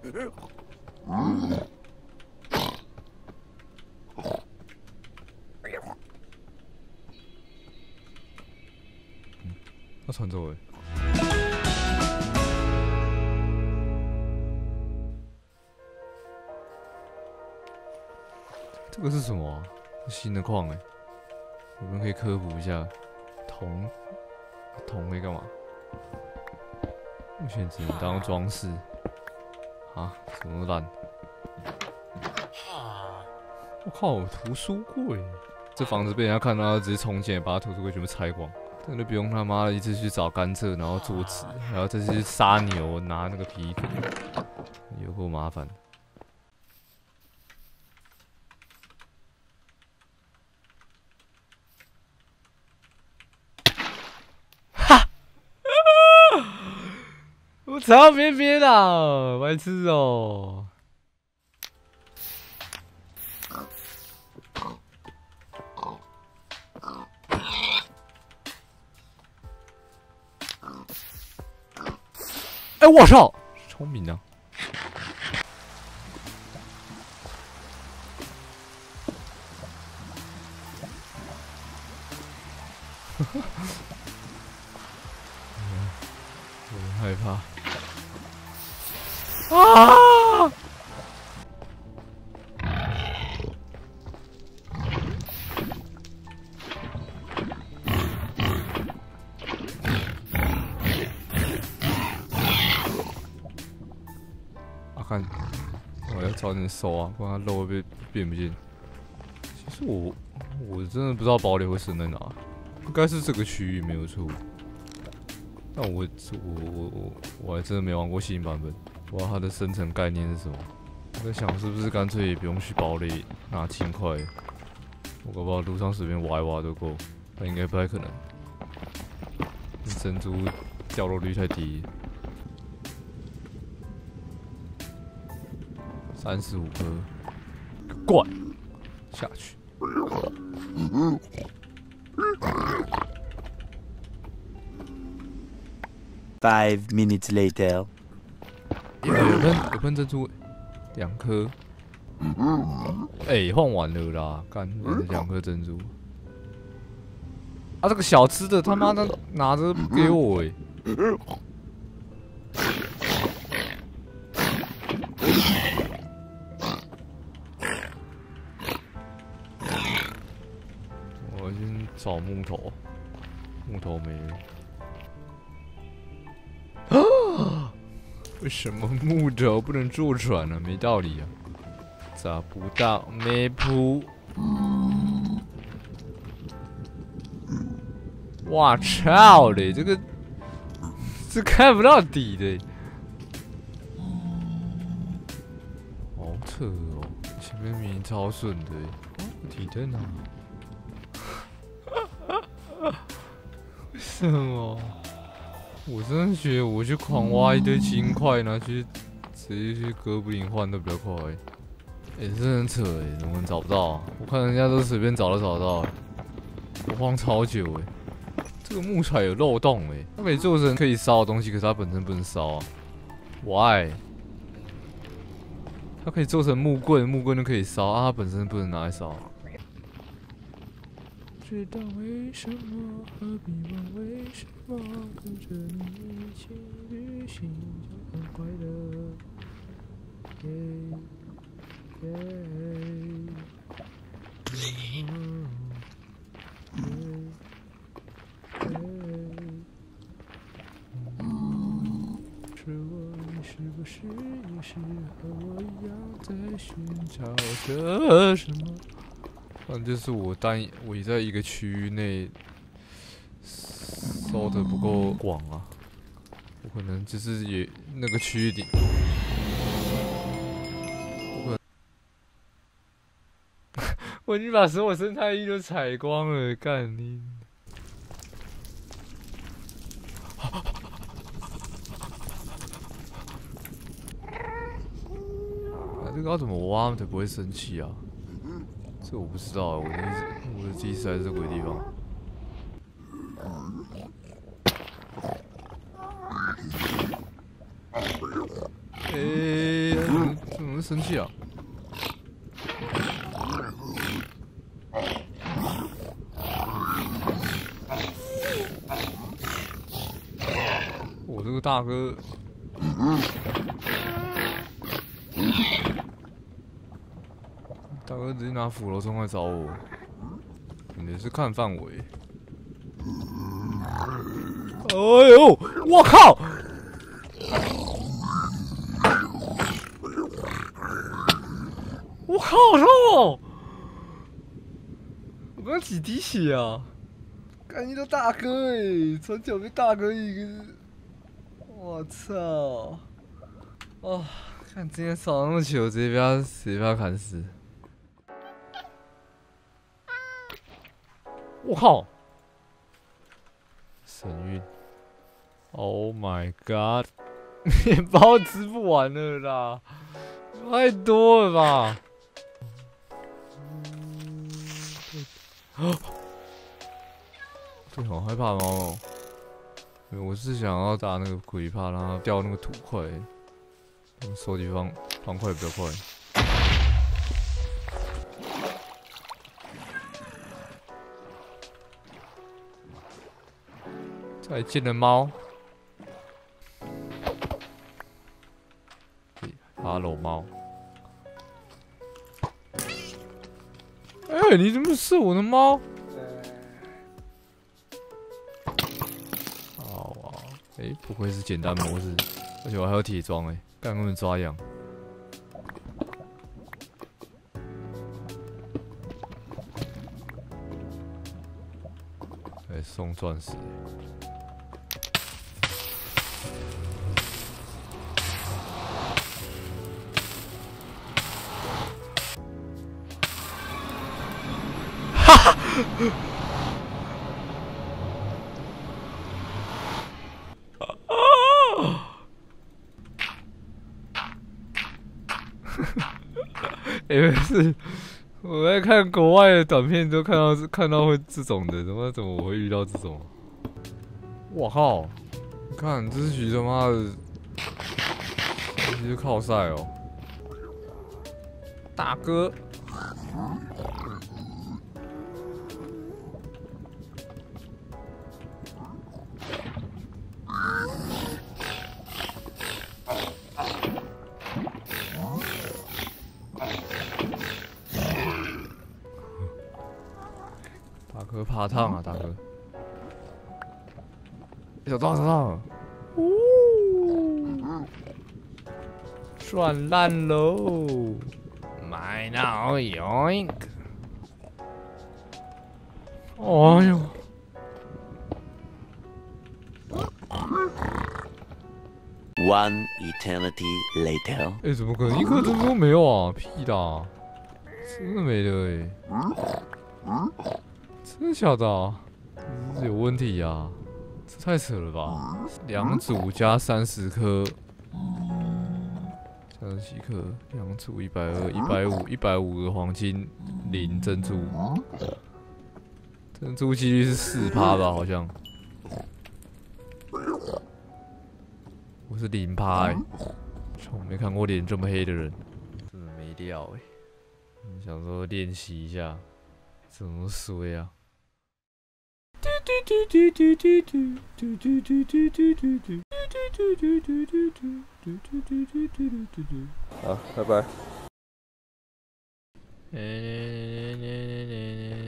他传走了。这个是什么啊？新的矿哎，我们可以科普一下。铜可以干嘛？目前只能当装饰。啊，什么烂？我靠，图书柜！这房子被人家看到，直接冲进来把图书柜全部拆光。真的不用他妈的一直去找甘蔗，然后做纸，还要再去杀牛拿那个皮革，有够麻烦。哈！我操边边啊，白痴哦！哎，我操，聪明啊！我很害怕。啊！看，我要早点收啊，不然它肉会变不见。其实我真的不知道堡垒会生在哪，应该是这个区域没有错。但我还真的没玩过新版本，不知道它的生成概念是什么。我在想是不是干脆也不用去堡垒拿金块，我搞不好路上随便挖一挖都够，但应该不太可能。珍珠掉落率太低。35颗，怪下去。 5 minutes later， 有喷珍珠，2颗。哎，换完了啦，干2颗珍珠。啊，这个小吃的他妈的拿着不给我哎！我先找木头，木头没了。啊！为什么木头不能坐船呢？没道理啊！找不到没铺。哇操嘞！这看不到底的，好扯哦！前面明明超顺的，底灯啊？为什么？我真的觉得我去狂挖一堆金块，拿去直接去哥布林换都比较快。真的很扯怎么找不到啊？我看人家都随便找都找得到，我晃超久这个木材有漏洞它可以做成可以烧的东西，可是它本身不能烧啊。Why？ 它可以做成木棍，木棍就可以烧啊，它本身不能拿来烧。知道为什么，何必问为什么？跟着你一起旅行就很快乐。是我，你是不是也是和我一样在寻找着什么？反正就是我也在一个区域内搜的不够广啊，我可能就是也那个区域里，我已经把所有生态域都采光了，干你！这个要怎么挖他们才不会生气啊？这我不知道，我的第一次来这鬼地方。他生气啊！我这个大哥，大哥直接拿斧头冲来找我，你是看范围。哎呦，我靠！我靠，好痛哦！我刚几滴血啊！干一个大哥传球被大哥一个，我操！哦，看今天少那么球，直接被他砍死！我靠！神韵 ！Oh my god！ 面包吃不完了啦，太多了吧！对，好害怕猫哦。我是想要打那个鬼怕，让它掉那个土块，收集方块比较快。再见了猫。Hello 猫。哎，你怎么是我的猫？好啊，哎，不愧是简单模式，而且我还有铁装哎，干根本抓痒。哎，送钻石。哈哈！不是，我在看国外的短片都看到会这种的，怎么我会遇到这种？我靠！你看这是局他妈的，这是靠赛哦，大哥。大哥怕烫啊，大哥！找到，赚烂喽！买到 yoink！ 哎呦！ One eternity later。 哎，怎么可能一颗珍珠都没有啊？屁啦！真的没了真的假的啊？这是有问题啊！这太扯了吧！2组加30颗，30几颗，2组120、150的黄金0珍珠，珍珠几率是4%吧？好像。我是0%从没看过脸这么黑的人，真的没料想说练习一下，怎么衰啊？好，拜拜。